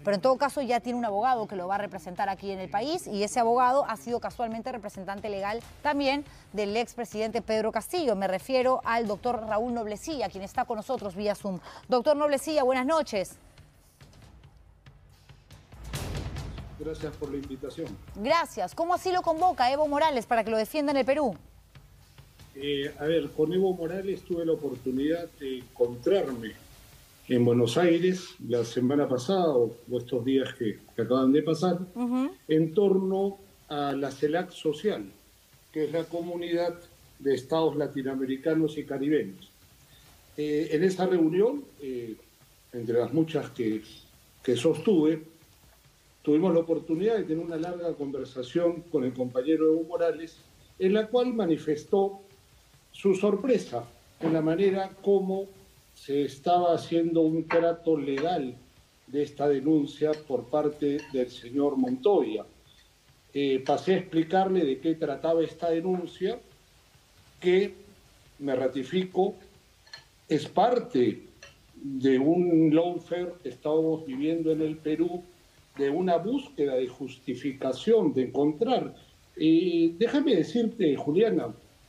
pero en todo caso ya tiene un abogado que lo va a representar aquí en el país y ese abogado ha sido casualmente representante legal también del expresidente Pedro Castillo. Me refiero al doctor Raúl Noblecilla, quien está con nosotros vía Zoom. Doctor Noblecilla, buenas noches. Gracias por la invitación. Gracias. ¿Cómo así lo convoca Evo Morales para que lo defienda en el Perú? A ver, con Evo Morales tuve la oportunidad de encontrarme en Buenos Aires la semana pasada o estos días que acaban de pasar, en torno a la CELAC Social, que es la comunidad de estados latinoamericanos y caribeños. En esa reunión, entre las muchas que sostuve, tuvimos la oportunidad de tener una larga conversación con el compañero Evo Morales, en la cual manifestó su sorpresa en la manera como se estaba haciendo un trato legal de esta denuncia por parte del señor Montoya. Pasé a explicarle de qué trataba esta denuncia, que, me ratifico, es parte de un lawfare que estábamos viviendo en el Perú, de una búsqueda de justificación, de encontrar. Déjame decirte, Juliana,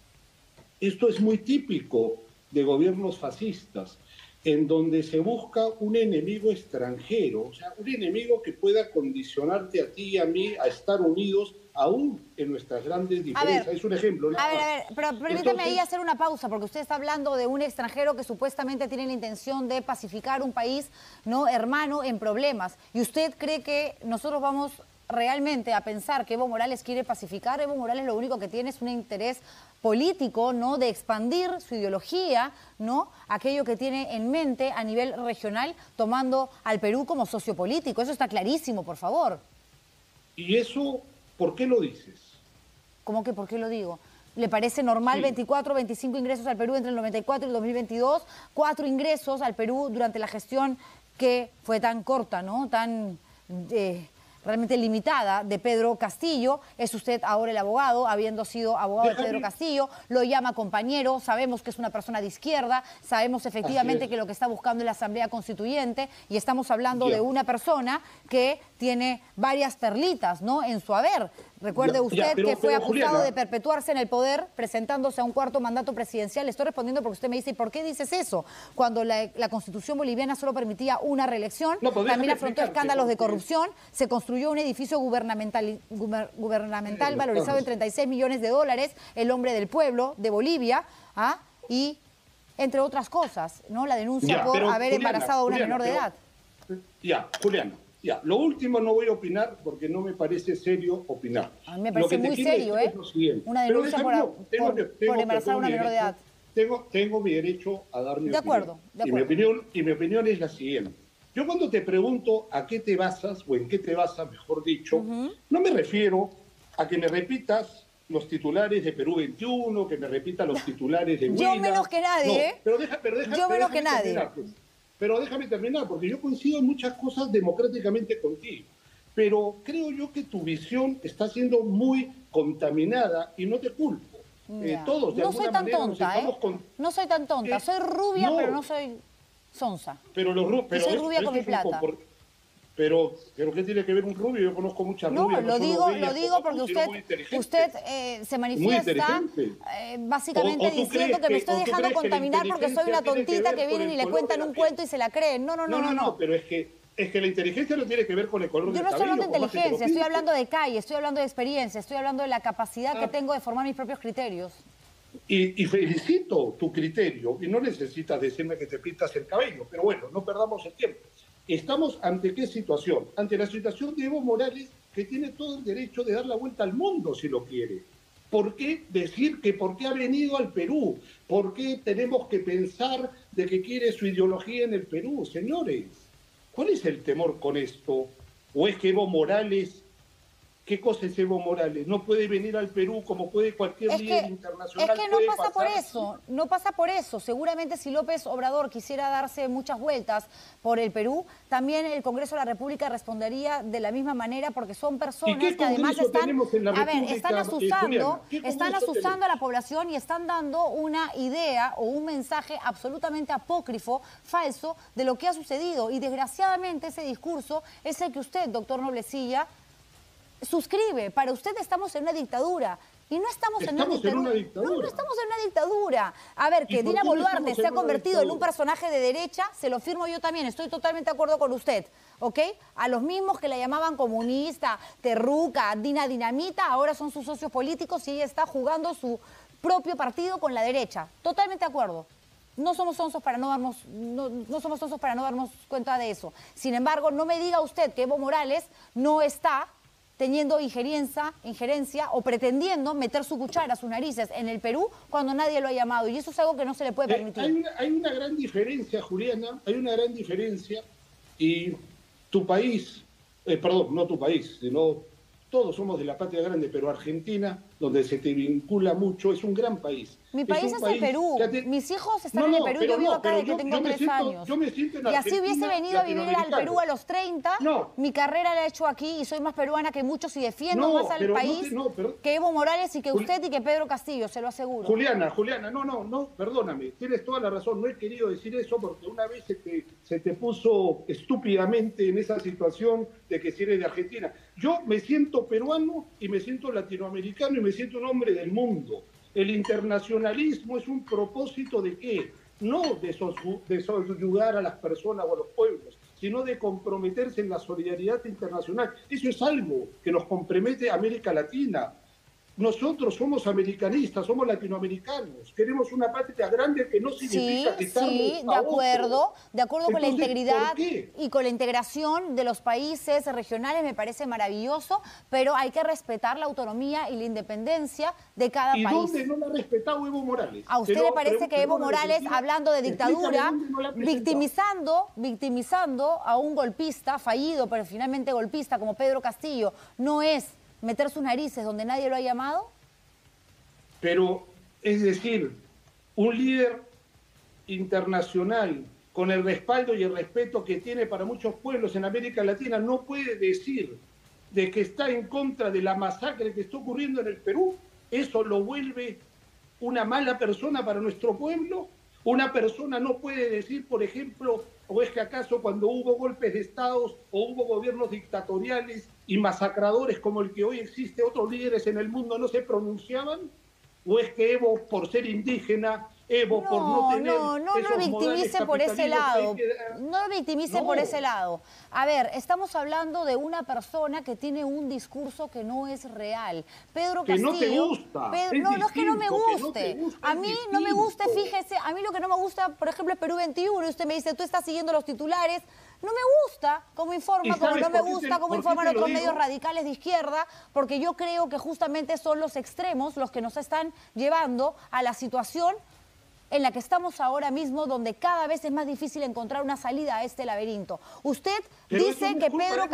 esto es muy típico de gobiernos fascistas, en donde se busca un enemigo extranjero, o sea, un enemigo que pueda condicionarte a ti y a mí a estar unidos aún en nuestras grandes diferencias. Es un ejemplo. A ver, pero permítame ahí hacer una pausa, porque usted está hablando de un extranjero que supuestamente tiene la intención de pacificar un país, ¿no?, hermano en problemas. ¿Y usted cree que nosotros vamos realmente a pensar que Evo Morales quiere pacificar? Evo Morales lo único que tiene es un interés político, ¿no?, de expandir su ideología, ¿no?, aquello que tiene en mente a nivel regional, tomando al Perú como socio político. Eso está clarísimo, por favor. Y eso, ¿por qué lo dices? ¿Cómo que por qué lo digo? ¿Le parece normal 24, 25 ingresos al Perú entre el 94 y el 2022? 4 ingresos al Perú durante la gestión que fue tan corta, ¿no?, tan realmente limitada, de Pedro Castillo. Es usted ahora el abogado, habiendo sido abogado de Pedro Castillo, lo llama compañero, sabemos que es una persona de izquierda, sabemos efectivamente que lo que está buscando es la Asamblea Constituyente, y estamos hablando de una persona que tiene varias perlitas, ¿no?, en su haber. Recuerde usted que fue acusado, Juliana, de perpetuarse en el poder presentándose a un 4º mandato presidencial. Le estoy respondiendo porque usted me dice, ¿y por qué dices eso? Cuando la Constitución boliviana solo permitía una reelección, también afrontó escándalos de corrupción, se construyó un edificio gubernamental valorizado en 36 millones de dólares, el hombre del pueblo de Bolivia, y entre otras cosas, ¿no?, la denuncia por haber embarazado a una menor de edad. Juliana. Lo último no voy a opinar porque no me parece serio opinar. A mí me parece muy serio, una denuncia por embarazar a una menor de edad. Tengo mi derecho a dar mi opinión. De acuerdo. Y mi opinión es la siguiente. Yo cuando te pregunto a qué te basas, o en qué te basas, mejor dicho, no me refiero a que me repitas los titulares de Perú 21, que me repitas los titulares de Huila. Yo menos que nadie, Yo menos que nadie. Pero déjame terminar, porque yo coincido en muchas cosas democráticamente contigo. Pero creo yo que tu visión está siendo muy contaminada y no te culpo. Todos, de alguna manera, nos estamos No soy tan tonta. Soy rubia, pero no soy sonsa. Pero soy rubia con mi plata. Pero ¿qué tiene que ver un rubio? Yo conozco muchas rubias. No, lo digo porque usted se manifiesta básicamente diciendo que me estoy dejando contaminar porque soy una tontita que vienen y le cuentan un cuento y se la creen. No. Pero es que la inteligencia no tiene que ver con el color del cabello. Yo no estoy hablando de inteligencia, estoy hablando de calle, estoy hablando de experiencia, estoy hablando de la capacidad que tengo de formar mis propios criterios. Y felicito tu criterio, y no necesitas decirme que te pintas el cabello, pero bueno, no perdamos el tiempo. ¿Estamos ante qué situación? Ante la situación de Evo Morales, que tiene todo el derecho de dar la vuelta al mundo si lo quiere. ¿Por qué decir que por qué ha venido al Perú? ¿Por qué tenemos que pensar de que quiere su ideología en el Perú? Señores, ¿cuál es el temor con esto? ¿O es que Evo Morales ¿Qué cosa es Evo Morales? No puede venir al Perú como puede cualquier líder internacional. Es que no pasa por eso, no pasa por eso. Seguramente si López Obrador quisiera darse muchas vueltas por el Perú, también el Congreso de la República respondería de la misma manera, porque son personas que además están asustando a la población y están dando una idea o un mensaje absolutamente apócrifo, falso, de lo que ha sucedido. Y desgraciadamente ese discurso es el que usted, doctor Noblecilla, suscribe. Para usted estamos en una dictadura. Y no estamos en una dictadura. No estamos en una dictadura. A ver, que Dina Boluarte se ha convertido en un personaje de derecha, se lo firmo yo también, estoy totalmente de acuerdo con usted, ¿ok? A los mismos que la llamaban comunista, terruca, Dina Dinamita, ahora son sus socios políticos y ella está jugando su propio partido con la derecha. Totalmente de acuerdo. No somos sonsos para no darnos cuenta de eso. Sin embargo, no me diga usted que Evo Morales no está teniendo injerencia o pretendiendo meter su cuchara, sus narices en el Perú cuando nadie lo ha llamado. Y eso es algo que no se le puede permitir. Hay una gran diferencia, Juliana, hay una gran diferencia. Y tu país, perdón, no tu país, sino todos somos de la patria grande, pero Argentina, donde se te vincula mucho, es un gran país. Mi país es el Perú. Mis hijos están en el Perú. Yo vivo acá desde que tengo 3 años. Yo me siento en y así hubiese venido a vivir al Perú a los 30. Mi carrera la he hecho aquí y soy más peruana que muchos y defiendo más al país que Evo Morales y que usted y que Pedro Castillo, se lo aseguro. Juliana, no, perdóname. Tienes toda la razón. No he querido decir eso porque una vez se te puso estúpidamente en esa situación de que si eres de Argentina. Yo me siento peruano y me siento latinoamericano y me siento un hombre del mundo. El internacionalismo es un propósito ¿de qué? No de ayudar a las personas o a los pueblos, sino de comprometerse en la solidaridad internacional. Eso es algo que nos compromete a América Latina. Nosotros somos americanistas, somos latinoamericanos, queremos una patria grande que no significa quitarnos de acuerdo con la integridad y con la integración de los países regionales, me parece maravilloso, pero hay que respetar la autonomía y la independencia de cada país. ¿Y dónde no la ha respetado Evo Morales? ¿A usted le parece que Evo Morales, hablando de dictadura, victimizando a un golpista fallido, pero finalmente golpista como Pedro Castillo, no es meter sus narices donde nadie lo ha llamado? Pero, es decir, un líder internacional con el respaldo y el respeto que tiene para muchos pueblos en América Latina no puede decir de que está en contra de la masacre que está ocurriendo en el Perú. ¿Eso lo vuelve una mala persona para nuestro pueblo? Una persona no puede decir, por ejemplo, ¿o es que acaso cuando hubo golpes de estados o hubo gobiernos dictatoriales y masacradores como el que hoy existe, otros líderes en el mundo no se pronunciaban? ¿O es que Evo, por ser indígena, Evo, por no tener no lo victimice por ese lado. No lo victimice por ese lado. A ver, estamos hablando de una persona que tiene un discurso que no es real. Pedro Castillo... Que no te gusta. No es que no me guste. A mí no me gusta, fíjese, a mí lo que no me gusta, por ejemplo, es Perú 21, y usted me dice, tú estás siguiendo los titulares. No me gusta cómo informa, como no me gusta cómo informan otros medios radicales de izquierda, porque yo creo que justamente son los extremos los que nos están llevando a la situación en la que estamos ahora mismo, donde cada vez es más difícil encontrar una salida a este laberinto. Usted dice que Pedro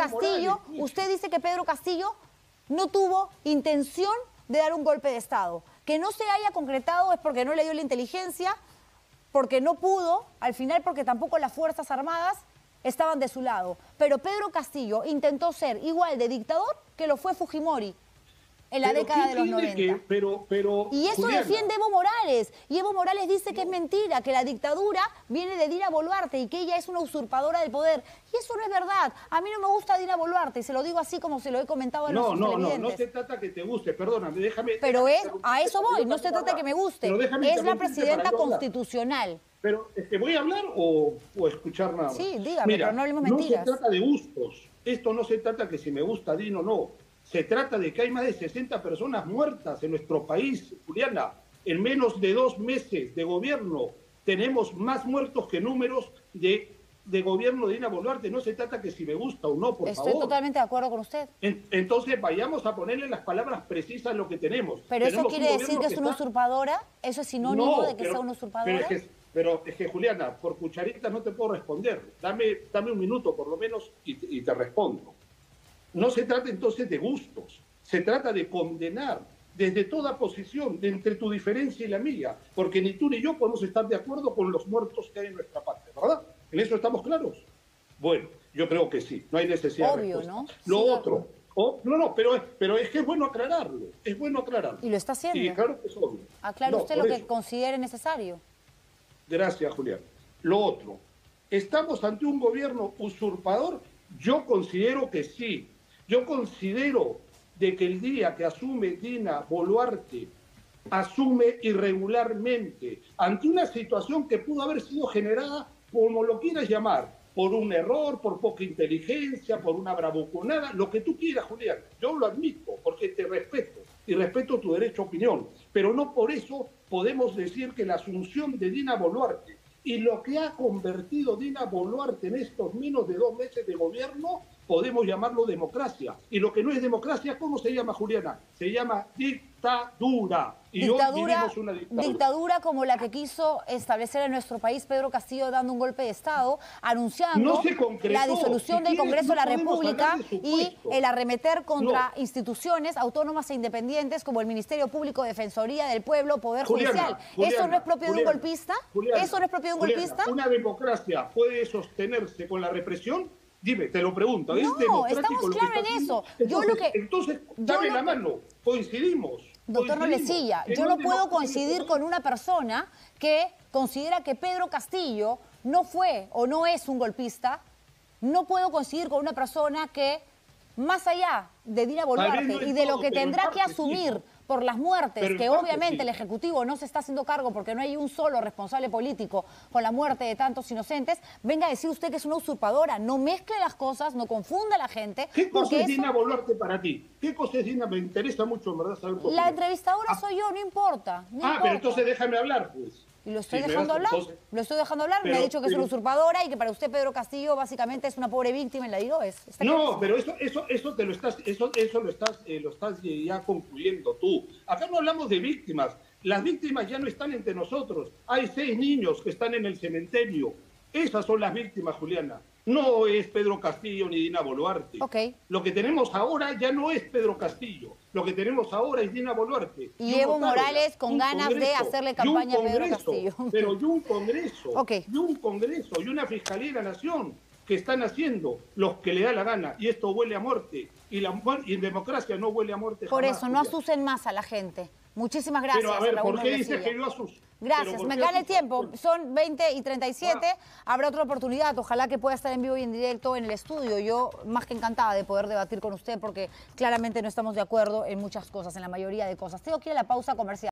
Castillo no tuvo intención de dar un golpe de Estado. Que no se haya concretado es porque no le dio la inteligencia, porque no pudo, al final porque tampoco las Fuerzas Armadas estaban de su lado. Pero Pedro Castillo intentó ser igual de dictador que lo fue Fujimori en la década de los 90. Y eso Juliana, defiende Evo Morales. Y Evo Morales dice que es mentira, que la dictadura viene de Dina Boluarte y que ella es una usurpadora del poder. Y eso no es verdad. A mí no me gusta Dina Boluarte y se lo digo así como se lo he comentado en los televidentes. No se trata que te guste, perdóname, déjame... Pero a eso voy, no se trata que me guste. Es la presidenta constitucional. Pero, ¿voy a hablar o escuchar nada más? Sí, dígame, pero no hablemos mentiras. No se trata de gustos. Esto no se trata que si me gusta Dino o no. Se trata de que hay más de 60 personas muertas en nuestro país, Juliana. En menos de 2 meses de gobierno tenemos más muertos que números de gobierno de Dina Boluarte. No se trata que si me gusta o no, por favor. Estoy totalmente de acuerdo con usted. Entonces vayamos a ponerle las palabras precisas a lo que tenemos. ¿Pero eso quiere decir que es una usurpadora? ¿Eso es sinónimo de que sea una usurpadora? Pero es que, Juliana, por cucharita no te puedo responder. Dame un minuto por lo menos y te respondo. No se trata entonces de gustos, se trata de condenar desde toda posición, de entre tu diferencia y la mía, porque ni tú ni yo podemos estar de acuerdo con los muertos que hay en nuestra patria, ¿verdad? ¿En eso estamos claros? Bueno, yo creo que sí, no hay necesidad de respuesta. ¿No? Lo Sí, otro, no, pero es que es bueno aclararlo, es bueno aclararlo. Y lo está haciendo. Y claro que es obvio. Aclare usted lo que considere necesario. Gracias, Julián. Lo otro, ¿estamos ante un gobierno usurpador? Yo considero que sí. Yo considero de que el día que asume Dina Boluarte, asume irregularmente ante una situación que pudo haber sido generada, como lo quieras llamar, por un error, por poca inteligencia, por una bravuconada, lo que tú quieras, Julián. Yo lo admito, porque te respeto y respeto tu derecho a opinión, pero no por eso podemos decir que la asunción de Dina Boluarte y lo que ha convertido Dina Boluarte en estos menos de 2 meses de gobierno, podemos llamarlo democracia. Y lo que no es democracia, ¿cómo se llama, Juliana? Se llama dictadura. Y hoy vivimos una dictadura. Dictadura como la que quiso establecer en nuestro país Pedro Castillo dando un golpe de Estado, anunciando la disolución del Congreso de la República y el arremeter contra instituciones autónomas e independientes como el Ministerio Público, Defensoría del Pueblo, Poder Judicial. ¿Eso no es propio de un golpista? ¿Eso no es propio de un golpista? ¿Una democracia puede sostenerse con la represión? Dime, te lo pregunto. No, estamos claros en eso. Entonces, dame la mano, coincidimos. Doctor Nolecilla, yo no puedo coincidir con una persona que considera que Pedro Castillo no fue o no es un golpista. No puedo coincidir con una persona que, más allá de Dina Boluarte y de lo que tendrá que asumir por las muertes, que obviamente el Ejecutivo no se está haciendo cargo porque no hay un solo responsable político con la muerte de tantos inocentes, venga a decir usted que es una usurpadora. No mezcle las cosas, no confunda a la gente. ¿Qué cosa es Dina Boluarte para ti? ¿Qué cosa es Dina? Me interesa mucho, en verdad, saber por qué. La entrevistadora soy yo, no importa. Pero entonces déjame hablar, pues. ¿Y lo estoy dejando hablar? ¿Lo estoy dejando hablar? Me ha dicho que es una usurpadora y que para usted Pedro Castillo básicamente es una pobre víctima en la DIGOES. No, pero eso te lo estás, lo estás ya concluyendo tú. Acá no hablamos de víctimas. Las víctimas ya no están entre nosotros. Hay 6 niños que están en el cementerio. Esas son las víctimas, Juliana. No es Pedro Castillo ni Dina Boluarte. Lo que tenemos ahora ya no es Pedro Castillo. Lo que tenemos ahora es Dina Boluarte. Y Evo Morales con ganas de hacerle campaña a Pedro Castillo. Pero y un Congreso, y una Fiscalía de la Nación que están haciendo los que le da la gana. Y esto huele a muerte. Y en democracia no huele a muerte Por jamás, eso, no asusen más a la gente. Muchísimas gracias. Pero a ver, Raúl ¿por qué dices que yo asusto? Gracias, me gana el tiempo. Son 20:37, habrá otra oportunidad. Ojalá que pueda estar en vivo y en directo en el estudio. Yo más que encantada de poder debatir con usted porque claramente no estamos de acuerdo en muchas cosas, en la mayoría de cosas. Tengo que ir a la pausa comercial.